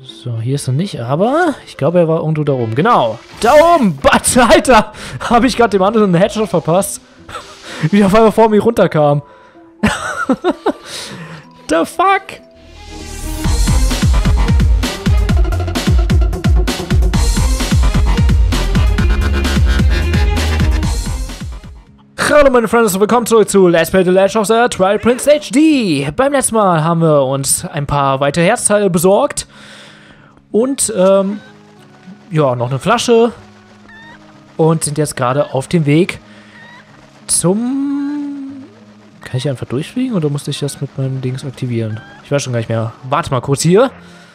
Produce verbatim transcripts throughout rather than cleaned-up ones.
So, hier ist er nicht, aber ich glaube, er war irgendwo da oben. Genau, da oben! Batz, Alter! Habe ich gerade dem anderen einen Headshot verpasst? Wie er auf einmal vor mir runterkam. The fuck? Hallo meine Freunde und willkommen zurück zu Let's Play The Legend of Zelda Twilight Princess H D. Beim letzten Mal haben wir uns ein paar weitere Herzteile besorgt. Und, ähm, ja, noch eine Flasche. Und sind jetzt gerade auf dem Weg zum... Kann ich hier einfach durchfliegen oder musste ich das mit meinem Dings aktivieren? Ich weiß schon gar nicht mehr. Warte mal kurz hier.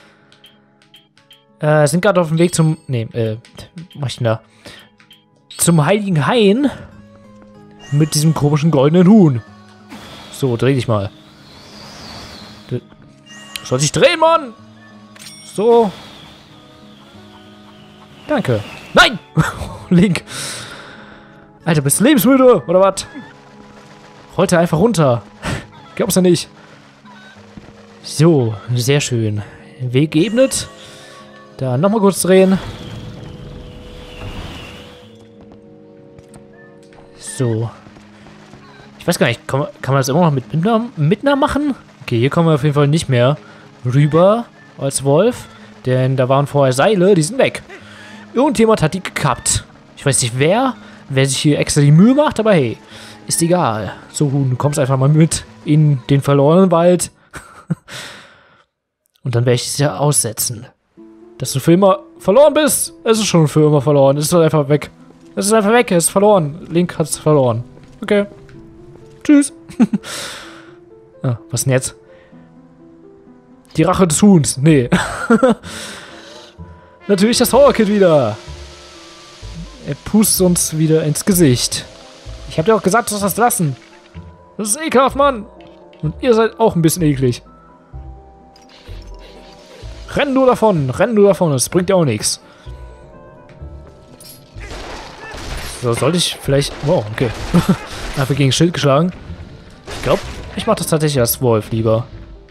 Äh, sind gerade auf dem Weg zum... Nee, äh, was mach ich denn da? Zum Heiligen Hain. Mit diesem komischen goldenen Huhn. So, dreh dich mal. D Soll sich drehen, Mann! So. Danke. Nein! Link. Alter, bist du lebensmüde, oder was? Rollte einfach runter. Glaubst du nicht? So, sehr schön. Weg geebnet. Da nochmal kurz drehen. So. Ich weiß gar nicht, kann man, kann man das immer noch mit Mitner, Mitner machen? Okay, hier kommen wir auf jeden Fall nicht mehr rüber als Wolf. Denn da waren vorher Seile, die sind weg. Irgendjemand hat die gekappt. Ich weiß nicht wer, wer sich hier extra die Mühe macht, aber hey, ist egal. So, du kommst einfach mal mit in den verlorenen Wald. Und dann werde ich es ja aussetzen. Dass du für immer verloren bist. Es ist schon für immer verloren. Es ist einfach weg. Es ist einfach weg. Es ist verloren. Link hat es verloren. Okay. Tschüss. Ah, was denn jetzt? Die Rache des Huhns. Nee. Natürlich das Horror-Kit wieder. Er pustet uns wieder ins Gesicht. Ich hab dir auch gesagt, du sollst das lassen. Das ist ekelhaft, Mann. Und ihr seid auch ein bisschen eklig. Renn du davon. Renn du davon. Das bringt dir auch nichts. So, sollte ich vielleicht... Wow, okay. Einfach gegen Schild geschlagen. Ich glaube, ich mache das tatsächlich als Wolf lieber.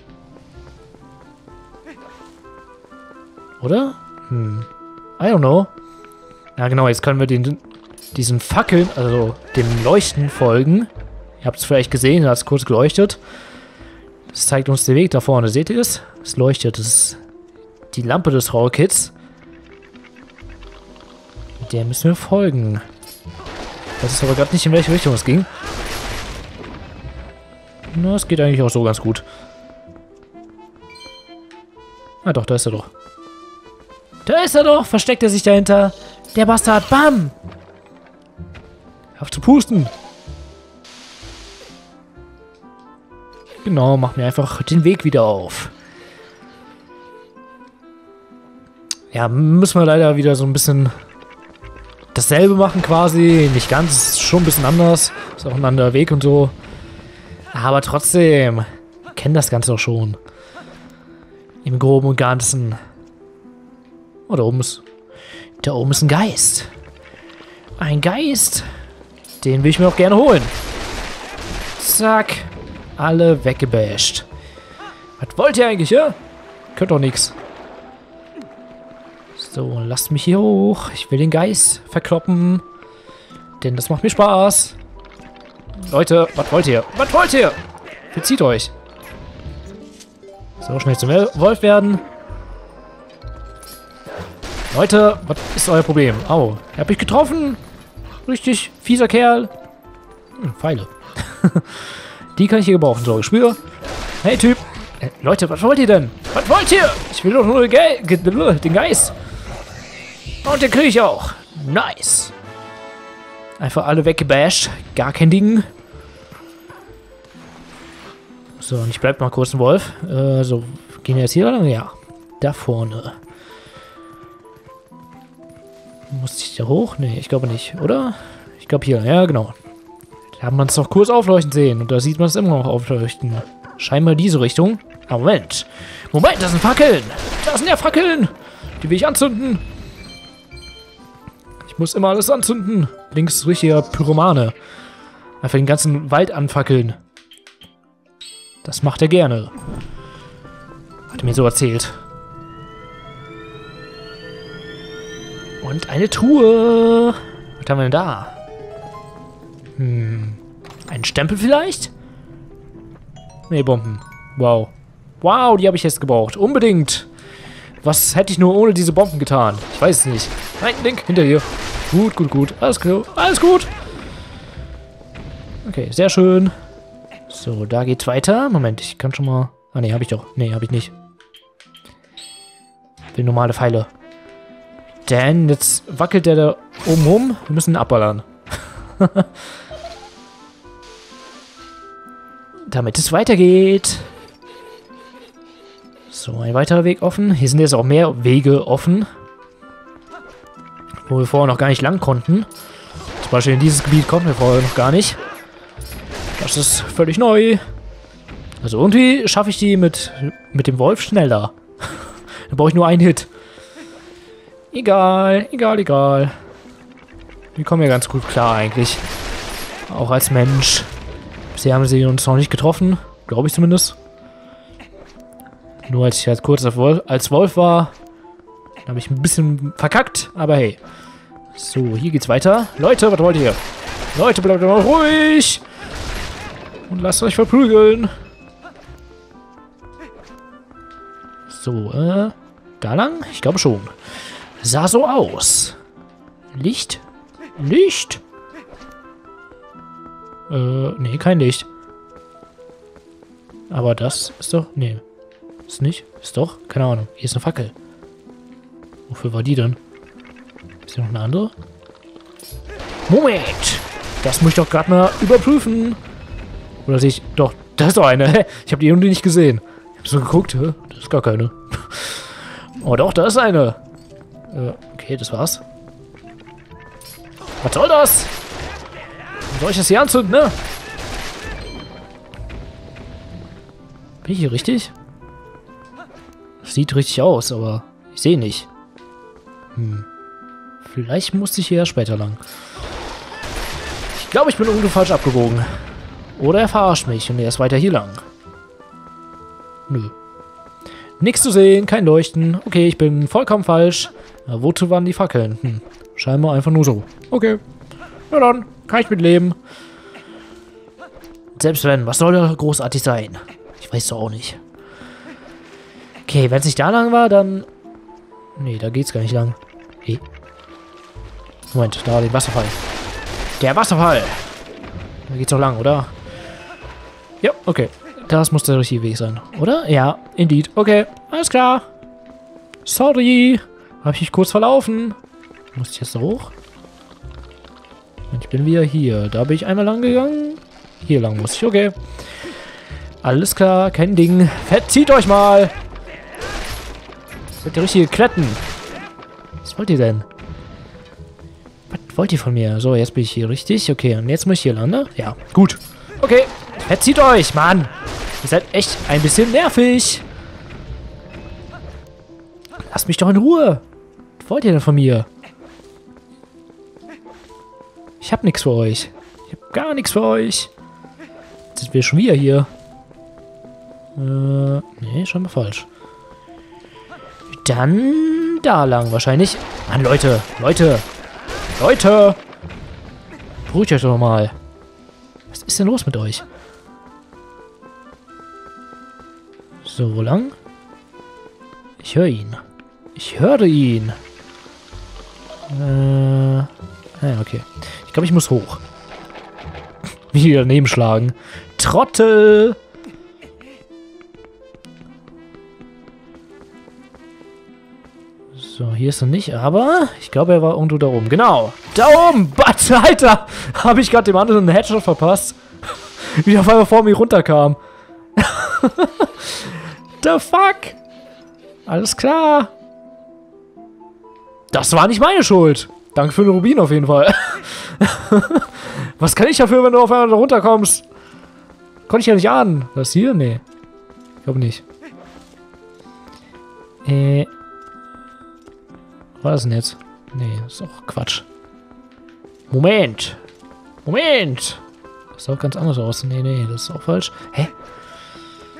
Oder? Hm. I don't know. Ja, genau, jetzt können wir den, diesen Fackeln, also dem Leuchten folgen. Ihr habt es vielleicht gesehen, da hat es kurz geleuchtet. Das zeigt uns den Weg da vorne. Seht ihr es? Es leuchtet. Das ist die Lampe des Horror-Kits. Der müssen wir folgen. Ich weiß aber gerade nicht, in welche Richtung es ging. Na, es geht eigentlich auch so ganz gut. Ah doch, da ist er doch. Da ist er doch! Versteckt er sich dahinter? Der Bastard! Bam! Hör auf zu pusten! Genau, mach mir einfach den Weg wieder auf. Ja, müssen wir leider wieder so ein bisschen dasselbe machen quasi. Nicht ganz, ist schon ein bisschen anders. Ist auch ein anderer Weg und so. Aber trotzdem, wir kennen das Ganze doch schon. Im Groben und Ganzen. Oh, da oben ist... Da oben ist ein Geist. Ein Geist. Den will ich mir auch gerne holen. Zack. Alle weggebasht. Was wollt ihr eigentlich, ja? Könnt doch nichts. So, lasst mich hier hoch. Ich will den Geist verkloppen. Denn das macht mir Spaß. Leute, was wollt ihr? Was wollt ihr? Verzieht euch. So, schnell zum Wolf werden. Leute, was ist euer Problem? Au, er hat mich getroffen. Richtig fieser Kerl. Hm, Pfeile. Die kann ich hier gebrauchen. So, ich spüre. Hey, Typ. Äh, Leute, was wollt ihr denn? Was wollt ihr? Ich will doch nur den, Ge Ge den Geist. Und den kriege ich auch. Nice. Einfach alle weggebasht. Gar kein Ding. So, und ich bleib mal kurz ein Wolf. Äh, so, gehen wir jetzt hier lang? Ja. Da vorne. Muss ich da hoch? Nee, ich glaube nicht, oder? Ich glaube hier, ja genau. Da haben wir es doch kurz aufleuchten sehen. Und da sieht man es immer noch aufleuchten. Scheinbar diese Richtung. Ah, Moment. Moment, das sind Fackeln. Das sind ja Fackeln. Die will ich anzünden. Ich muss immer alles anzünden. Links ist richtiger Pyromane. Einfach den ganzen Wald anfackeln. Das macht er gerne. Hat er mir so erzählt. Und eine Truhe. Was haben wir denn da? Hm. Ein Stempel vielleicht? Nee, Bomben. Wow. Wow, die habe ich jetzt gebraucht. Unbedingt. Was hätte ich nur ohne diese Bomben getan? Ich weiß es nicht. Nein, Link, hinter dir. Gut, gut, gut. Alles klar. Alles gut. Okay, sehr schön. So, da geht's weiter. Moment, ich kann schon mal... Ah, nee, habe ich doch. Nee, habe ich nicht. Ich will normale Pfeile. Denn jetzt wackelt der da oben rum. Wir müssen ihn abballern. Damit es weitergeht. So, ein weiterer Weg offen. Hier sind jetzt auch mehr Wege offen. Wo wir vorher noch gar nicht lang konnten. Zum Beispiel in dieses Gebiet konnten wir vorher noch gar nicht. Das ist völlig neu. Also irgendwie schaffe ich die mit, mit dem Wolf schneller. Da brauche ich nur einen Hit. Egal, egal, egal. Die kommen ja ganz gut klar eigentlich. Auch als Mensch. Bisher haben sie uns noch nicht getroffen. Glaube ich zumindest. Nur als ich halt kurz als Wolf, als Wolf war, habe ich ein bisschen verkackt. Aber hey. So, hier geht's weiter. Leute, was wollt ihr? Leute, bleibt mal ruhig. Und lasst euch verprügeln. So, äh, da lang? Ich glaube schon. Sah so aus. Licht? Licht? Äh, nee, kein Licht. Aber das ist doch... Nee. Ist nicht? Ist doch? Keine Ahnung. Hier ist eine Fackel. Wofür war die denn? Ist hier noch eine andere? Moment! Das muss ich doch gerade mal überprüfen. Oder sehe ich... Doch, da ist doch eine. Ich habe die irgendwie nicht gesehen. Ich habe so geguckt. Hä? Das ist gar keine. Oh doch, da ist eine. Äh, okay, das war's. Was soll das? Soll ich das hier anzünden, ne? Bin ich hier richtig? Sieht richtig aus, aber ich sehe nicht. Hm. Vielleicht musste ich hier ja später lang. Ich glaube, ich bin irgendwo falsch abgebogen. Oder er verarscht mich und er ist weiter hier lang. Nö. Nichts zu sehen, kein Leuchten. Okay, ich bin vollkommen falsch. Na, wozu waren die Fackeln? Hm. Scheinbar einfach nur so. Okay. Na dann, kann ich mitleben. Selbst wenn, was soll da großartig sein? Ich weiß doch auch nicht. Okay, wenn es nicht da lang war, dann... Nee, da geht's gar nicht lang. Hey. Moment, da war der Wasserfall. Der Wasserfall! Da geht's doch lang, oder? Ja, okay. Das muss der richtige Weg sein, oder? Ja, indeed. Okay, alles klar. Sorry. Habe ich mich kurz verlaufen. Muss ich jetzt da hoch? Und ich bin wieder hier. Da bin ich einmal lang gegangen. Hier lang muss ich, okay. Alles klar, kein Ding. Verzieht euch mal! Seid ihr richtige Kletten? Was wollt ihr denn? Was wollt ihr von mir? So, jetzt bin ich hier richtig. Okay, und jetzt muss ich hier lang, ne? Ja, gut. Okay, verzieht euch, Mann! Ihr seid echt ein bisschen nervig. Lasst mich doch in Ruhe. Was wollt ihr denn von mir? Ich hab nichts für euch. Ich hab gar nichts für euch. Jetzt sind wir schon wieder hier. Äh, nee, schon mal falsch. Dann da lang wahrscheinlich. Mann, Leute, Leute, Leute. Beruhigt euch doch mal. Was ist denn los mit euch? So, wo lang? Ich höre ihn. Ich höre ihn. Äh, ja, okay. Ich glaube, ich muss hoch. Wie die daneben schlagen. Trottel! So, hier ist er nicht, aber ich glaube, er war irgendwo da oben. Genau! Da oben! Batz, Alter! Habe ich gerade dem anderen einen Headshot verpasst? Wie er auf einmal vor mir runterkam. The fuck? Alles klar. Das war nicht meine Schuld. Danke für den Rubin auf jeden Fall. Was kann ich dafür, wenn du auf einmal da runterkommst? Konnte ich ja nicht ahnen. Das hier? Nee. Ich glaube nicht. Äh. Was war das denn jetzt? Nee, das ist doch Quatsch. Moment. Moment. Das sah auch ganz anders aus. Nee, nee, das ist auch falsch. Hä?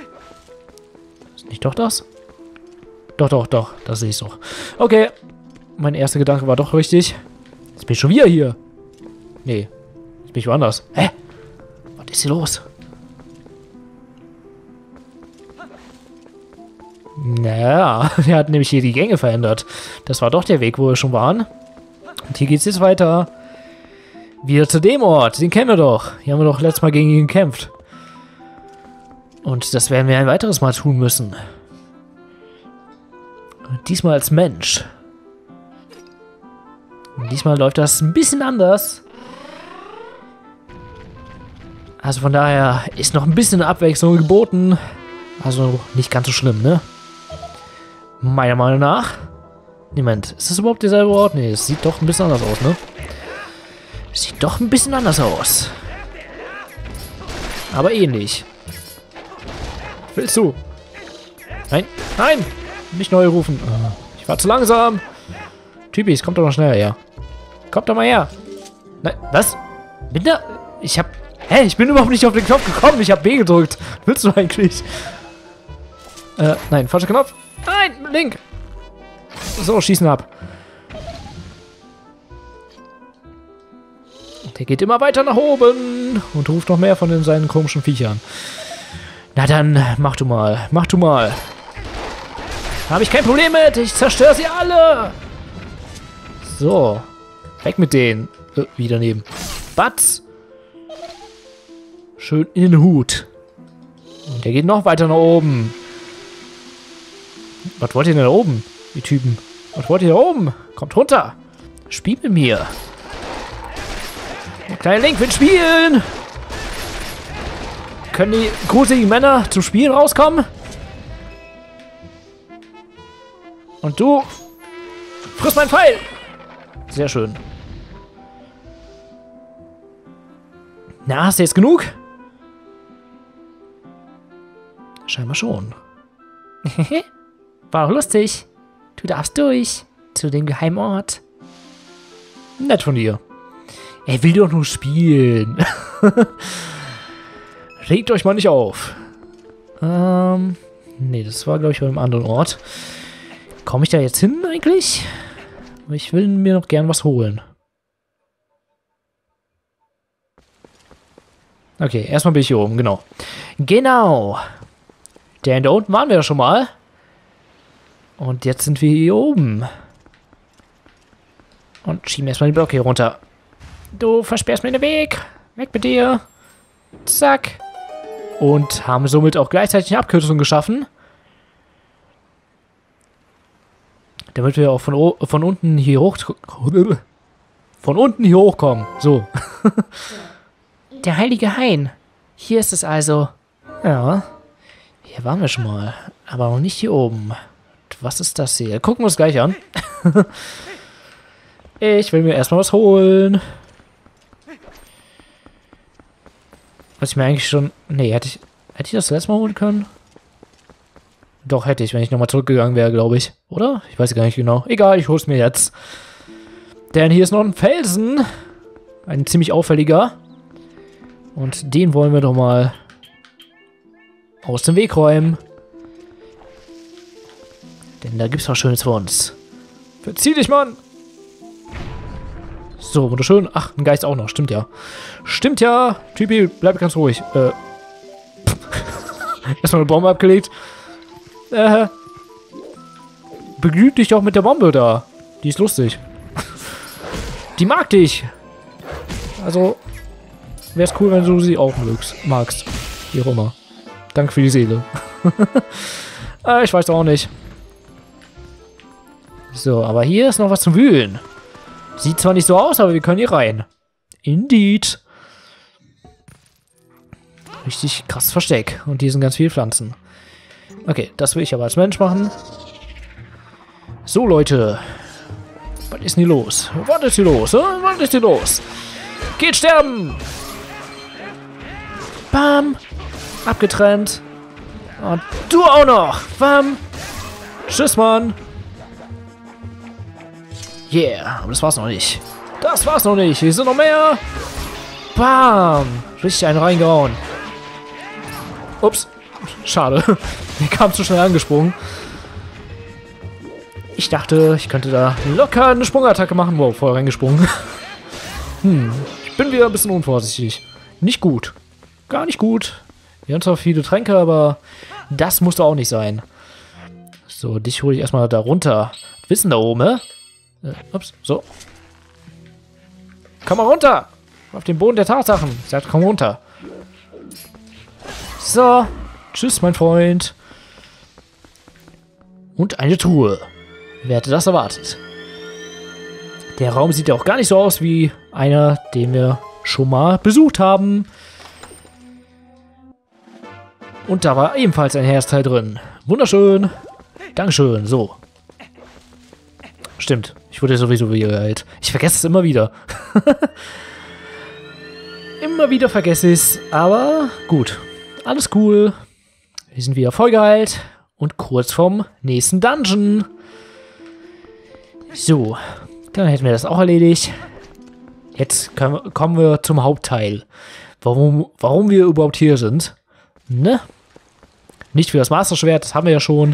Ist nicht doch das? Doch, doch, doch. Das sehe ich doch. Okay. mein erster Gedanke war doch richtig. Jetzt bin ich schon wieder hier. Nee, jetzt bin ich woanders. Hä? Was ist hier los? Naja, er hat nämlich hier die Gänge verändert. Das war doch der Weg, wo wir schon waren. Und hier geht's jetzt weiter. Wieder zu dem Ort. Den kennen wir doch. Hier haben wir doch letztes Mal gegen ihn gekämpft. Und das werden wir ein weiteres Mal tun müssen. Diesmal als Mensch. Und diesmal läuft das ein bisschen anders. Also von daher ist noch ein bisschen Abwechslung geboten. Also nicht ganz so schlimm, ne? Meiner Meinung nach. Moment, ist das überhaupt derselbe Ort? Ne, es sieht doch ein bisschen anders aus, ne? Sieht doch ein bisschen anders aus. Aber ähnlich. Willst du? Nein, nein! Nicht neu rufen. Ich war zu langsam. Typis, kommt doch noch schneller her. Kommt doch mal her. Nein, was? Bin da? Ich hab... Hä, ich bin überhaupt nicht auf den Knopf gekommen. Ich hab B gedrückt. Was willst du eigentlich? Äh, nein, falscher Knopf. Nein, Link. So, schießen ab. Der geht immer weiter nach oben und ruft noch mehr von den, seinen komischen Viechern. Na dann, mach du mal. Mach du mal. Habe ich kein Problem mit. Ich zerstöre sie alle. So. Weg mit denen. Äh, wieder neben. Batz. Schön in den Hut. Und der geht noch weiter nach oben. Was wollt ihr denn da oben, die Typen? Was wollt ihr da oben? Kommt runter. Spielt mit mir. Der kleine Link will spielen. Können die gruseligen Männer zum Spielen rauskommen? Und du friss meinen Pfeil. Sehr schön. Na, hast du jetzt genug? Scheinbar schon. War auch lustig. Du darfst durch. Zu dem geheimen Ort. Nett von dir. Er will doch nur spielen. Regt euch mal nicht auf. Ähm. Nee, das war, glaube ich, bei einem anderen Ort. Komme ich da jetzt hin eigentlich? Ich will mir noch gern was holen. Okay, erstmal bin ich hier oben, genau. Genau. Denn da unten waren wir ja schon mal. Und jetzt sind wir hier oben. Und schieben erstmal den Block hier runter. Du versperrst mir den Weg. Weg mit dir. Zack. Und haben somit auch gleichzeitig eine Abkürzung geschaffen. Damit wir auch von, von unten hier hoch... Von unten hier hochkommen. So. Der heilige Hain. Hier ist es also. Ja. Hier waren wir schon mal. Aber noch nicht hier oben. Was ist das hier? Gucken wir uns gleich an. Ich will mir erstmal was holen. Was ich mir eigentlich schon... Nee, hätte ich... Hätte ich das letzte Mal holen können? Doch, hätte ich, wenn ich nochmal zurückgegangen wäre, glaube ich. Oder? Ich weiß gar nicht genau. Egal, ich hol's mir jetzt. Denn hier ist noch ein Felsen. Ein ziemlich auffälliger. Und den wollen wir doch mal aus dem Weg räumen. Denn da gibt's was Schönes für uns. Verzieh dich, Mann! So, wunderschön. Ach, ein Geist auch noch. Stimmt ja. Stimmt ja. Typi, bleib ganz ruhig. Äh. Erstmal eine Bombe abgelegt. Äh. Begnüg dich doch mit der Bombe da. Die ist lustig. Die mag dich. Also, wäre es cool, wenn du sie auch mögst, magst. Wie auch immer. Danke für die Seele. äh, ich weiß auch nicht. So, aber hier ist noch was zum Wühlen. Sieht zwar nicht so aus, aber wir können hier rein. Indeed. Richtig krass Versteck. Und hier sind ganz viele Pflanzen. Okay, das will ich aber als Mensch machen. So, Leute. Was ist denn hier los? Was ist hier los? Äh? Was ist hier los? Geht sterben! Bam! Abgetrennt. Und du auch noch! Bam! Tschüss, Mann! Yeah, aber das war's noch nicht. Das war's noch nicht. Hier sind noch mehr. Bam! Richtig einen reingehauen. Ups. Schade. Der kam zu schnell angesprungen. Ich dachte, ich könnte da locker eine Sprungattacke machen. Wow, vorher reingesprungen. Hm, ich bin wieder ein bisschen unvorsichtig. Nicht gut. Gar nicht gut. Wir haben zwar viele Tränke, aber das musste auch nicht sein. So, dich hole ich erstmal da runter. Wissen da oben, hä? Äh, ups, so. Komm mal runter! Auf den Boden der Tatsachen. Ich sag, komm runter. So. Tschüss, mein Freund. Und eine Truhe. Wer hätte das erwartet? Der Raum sieht ja auch gar nicht so aus wie einer, den wir schon mal besucht haben. Und da war ebenfalls ein Herzteil drin. Wunderschön. Dankeschön. So. Stimmt. Ich wurde sowieso wieder geheilt. Ich vergesse es immer wieder. Immer wieder vergesse ich es. Aber gut. Alles cool. Wir sind wieder voll geheilt. Und kurz vorm nächsten Dungeon. So. Dann hätten wir das auch erledigt. Jetzt können, kommen wir zum Hauptteil. Warum, warum wir überhaupt hier sind. Ne? Nicht für das Masterschwert, das haben wir ja schon.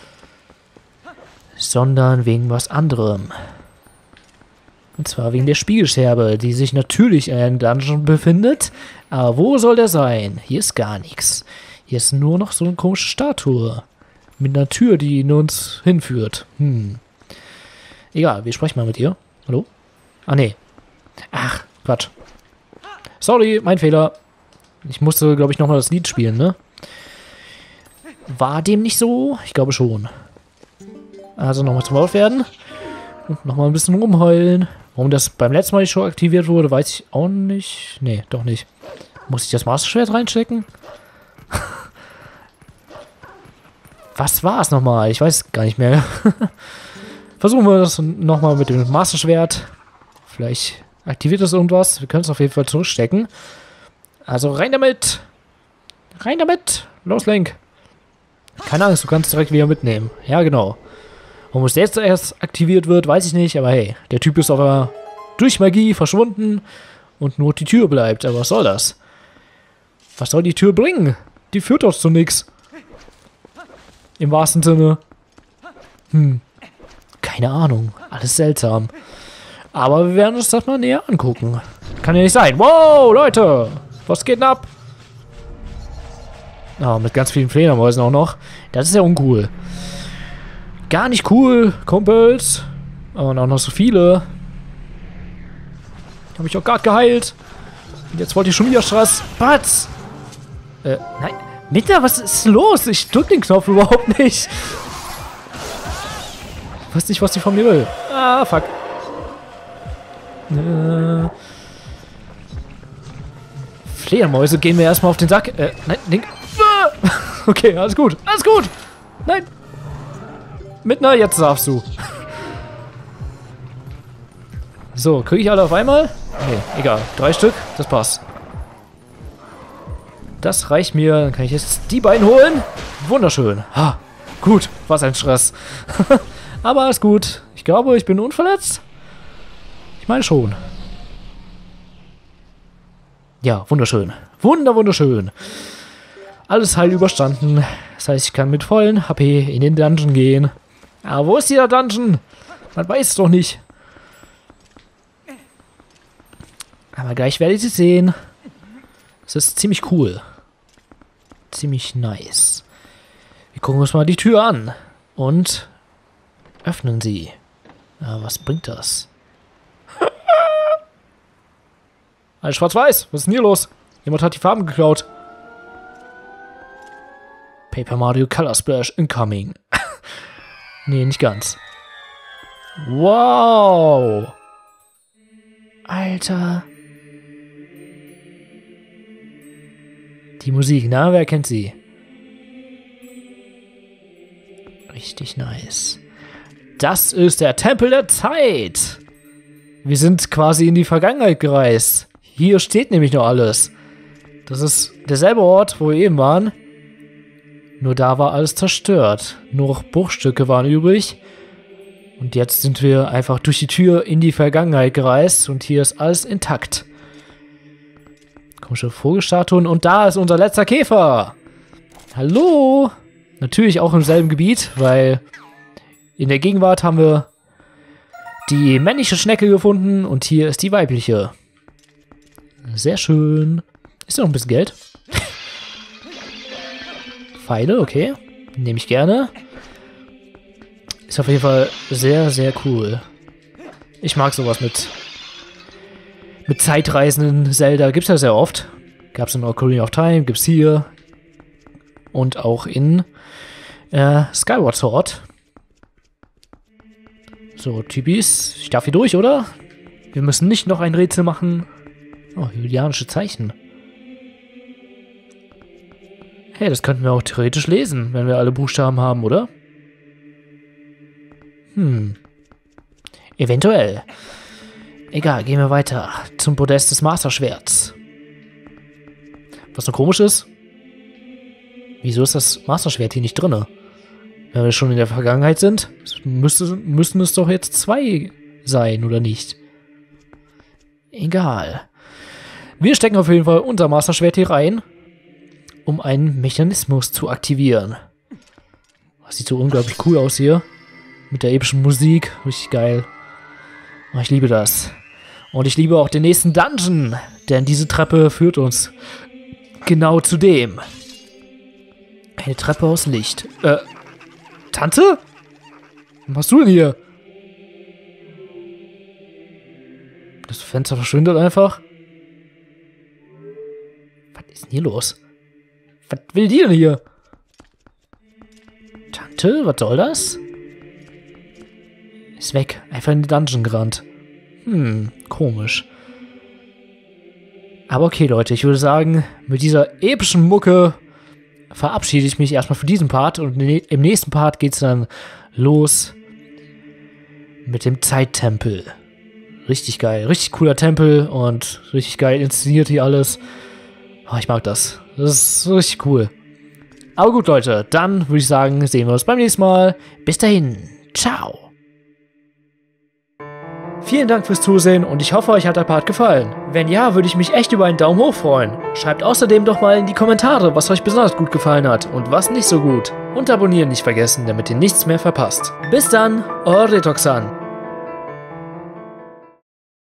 Sondern wegen was anderem. Und zwar wegen der Spiegelscherbe, die sich natürlich in einem Dungeon befindet. Aber wo soll der sein? Hier ist gar nichts. Hier ist nur noch so eine komische Statue. Mit einer Tür, die in uns hinführt. Hm. Egal, wir sprechen mal mit ihr. Hallo? Ah, nee. Ach, Quatsch. Sorry, mein Fehler. Ich musste, glaube ich, nochmal das Lied spielen, ne? War dem nicht so? Ich glaube schon. Also nochmal zum Laut werden. Und nochmal ein bisschen rumheulen. Warum das beim letzten Mal nicht schon aktiviert wurde, weiß ich auch nicht. Nee, doch nicht. Muss ich das Masterschwert reinstecken? Was war es nochmal? Ich weiß gar nicht mehr. Versuchen wir das nochmal mit dem Masterschwert. Vielleicht aktiviert das irgendwas. Wir können es auf jeden Fall zurückstecken. Also rein damit. Rein damit. Los, Link. Keine Angst, du kannst direkt wieder mitnehmen. Ja, genau. Warum es jetzt erst aktiviert wird, weiß ich nicht. Aber hey, der Typ ist aber durch Magie verschwunden. Und nur die Tür bleibt. Aber was soll das? Was soll die Tür bringen? Die führt doch zu nichts. Im wahrsten Sinne. Hm. Keine Ahnung. Alles seltsam. Aber wir werden uns das mal näher angucken. Kann ja nicht sein. Wow, Leute. Was geht denn ab? Ah, mit ganz vielen Fledermäusen auch noch. Das ist ja uncool. Gar nicht cool, Kumpels. Und auch noch so viele. Habe ich auch gerade geheilt. Und jetzt wollte ich schon wieder Stress. Batz! Äh, nein. Mitter, was ist los? Ich drück den Knopf überhaupt nicht. Ich weiß nicht, was die von mir will. Ah, fuck. Äh. Fledermäuse gehen mir erstmal auf den Sack. Äh, nein, Link. Okay, alles gut. Alles gut. Nein. Mittner, jetzt darfst du. So, kriege ich alle auf einmal? Nee, egal. Drei Stück, das passt. Das reicht mir. Dann kann ich jetzt die beiden holen. Wunderschön. Ha, gut, was ein Stress. Aber alles gut. Ich glaube, ich bin unverletzt. Ich meine schon. Ja, wunderschön. Wunder, wunderschön. Alles heil überstanden. Das heißt, ich kann mit vollen H P in den Dungeon gehen. Aber wo ist dieser Dungeon? Man weiß es doch nicht. Aber gleich werde ich sie sehen. Das ist ziemlich cool. Ziemlich nice. Wir gucken uns mal die Tür an. Und öffnen sie. Aber was bringt das? Alles schwarz-weiß. Was ist denn hier los? Jemand hat die Farben geklaut. Paper Mario Color Splash incoming. Nee, nicht ganz. Wow. Alter. Die Musik, na, wer kennt sie? Richtig nice. Das ist der Tempel der Zeit. Wir sind quasi in die Vergangenheit gereist. Hier steht nämlich noch alles. Das ist derselbe Ort, wo wir eben waren. Nur da war alles zerstört. Nur noch Bruchstücke waren übrig. Und jetzt sind wir einfach durch die Tür in die Vergangenheit gereist. Und hier ist alles intakt. Komische Vogelstatuen. Und da ist unser letzter Käfer. Hallo. Natürlich auch im selben Gebiet, weil In der Gegenwart haben wir die männliche Schnecke gefunden und hier ist die weibliche. Sehr schön. Ist noch ein bisschen Geld. Pfeile, okay. Nehme ich gerne. Ist auf jeden Fall sehr, sehr cool. Ich mag sowas mit mit Zeitreisenden Zelda. Gibt's ja sehr oft. Gab's in Ocarina of Time, gibt's hier. Und auch in äh, Skyward Sword. So, Typis. Ich darf hier durch, oder? Wir müssen nicht noch ein Rätsel machen. Oh, julianische Zeichen. Hey, das könnten wir auch theoretisch lesen, wenn wir alle Buchstaben haben, oder? Hm. Eventuell. Egal, gehen wir weiter. Zum Podest des Master-Schwerts. Was noch komisch ist? Wieso ist das Master-Schwert hier nicht drin? Wenn wir schon in der Vergangenheit sind, müsste, müssten es doch jetzt zwei sein, oder nicht? Egal. Wir stecken auf jeden Fall unser Master-Schwert hier rein, um einen Mechanismus zu aktivieren. Das sieht so unglaublich cool aus hier. Mit der epischen Musik. Richtig geil. Oh, ich liebe das. Und ich liebe auch den nächsten Dungeon, denn diese Treppe führt uns genau zu dem. Eine Treppe aus Licht. Äh, Tante? Was machst du denn hier? Das Fenster verschwindet einfach. Was ist denn hier los? Was will die denn hier? Tante, was soll das? Ist weg. Einfach in den Dungeon gerannt. Hm, komisch. Aber okay, Leute, ich würde sagen, mit dieser epischen Mucke verabschiede ich mich erstmal für diesen Part und im nächsten Part geht es dann los mit dem Zeittempel. Richtig geil. Richtig cooler Tempel und richtig geil inszeniert hier alles. Oh, ich mag das. Das ist richtig cool. Aber gut, Leute, dann würde ich sagen, sehen wir uns beim nächsten Mal. Bis dahin. Ciao. Vielen Dank fürs Zusehen und ich hoffe, euch hat der Part gefallen. Wenn ja, würde ich mich echt über einen Daumen hoch freuen. Schreibt außerdem doch mal in die Kommentare, was euch besonders gut gefallen hat und was nicht so gut. Und abonnieren nicht vergessen, damit ihr nichts mehr verpasst. Bis dann, euer Retoxan.